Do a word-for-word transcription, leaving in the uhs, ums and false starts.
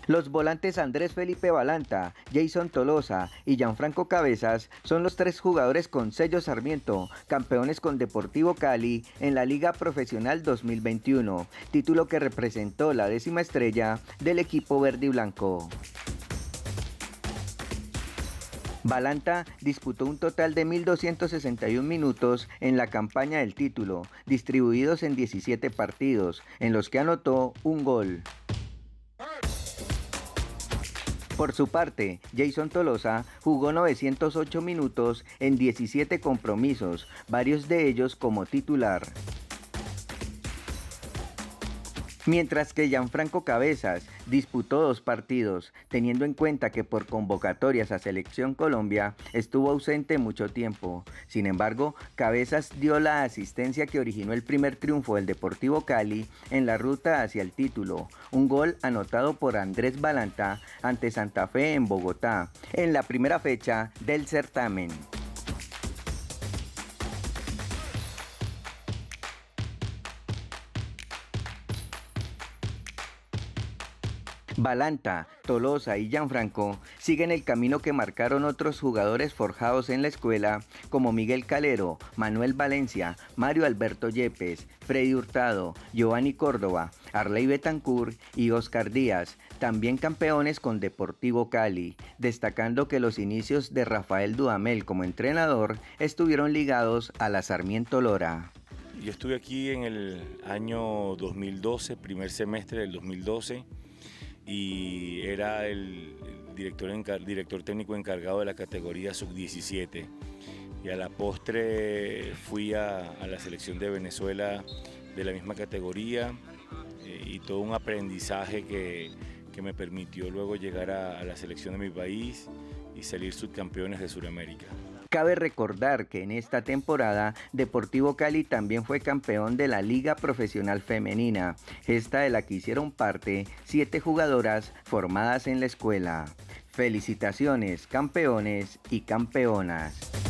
Los volantes Andrés Felipe Balanta, Jason Tolosa y Gianfranco Cabezas son los tres jugadores con sello Sarmiento, campeones con Deportivo Cali en la Liga Profesional dos mil veintiuno, título que representó la décima estrella del equipo verde y blanco. Balanta disputó un total de mil doscientos sesenta y un minutos en la campaña del título, distribuidos en diecisiete partidos, en los que anotó un gol. Por su parte, Jason Tolosa jugó novecientos ocho minutos en diecisiete compromisos, varios de ellos como titular. Mientras que Gianfranco Cabezas disputó dos partidos, teniendo en cuenta que por convocatorias a Selección Colombia estuvo ausente mucho tiempo. Sin embargo, Cabezas dio la asistencia que originó el primer triunfo del Deportivo Cali en la ruta hacia el título, un gol anotado por Andrés Balanta ante Santa Fe en Bogotá, en la primera fecha del certamen. Balanta, Tolosa y Gianfranco siguen el camino que marcaron otros jugadores forjados en la escuela como Miguel Calero, Manuel Valencia, Mario Alberto Yepes, Freddy Hurtado, Giovanni Córdoba, Arley Betancur y Oscar Díaz, también campeones con Deportivo Cali, destacando que los inicios de Rafael Dudamel como entrenador estuvieron ligados a la Sarmiento Lora. Yo estuve aquí en el año dos mil doce, primer semestre del dos mil doce, y era el director, director técnico encargado de la categoría sub diecisiete. Y a la postre fui a, a la selección de Venezuela de la misma categoría eh, y todo un aprendizaje que, que me permitió luego llegar a, a la selección de mi país y salir subcampeones de Sudamérica. Cabe recordar que en esta temporada Deportivo Cali también fue campeón de la Liga Profesional Femenina, esta de la que hicieron parte siete jugadoras formadas en la escuela. Felicitaciones, campeones y campeonas.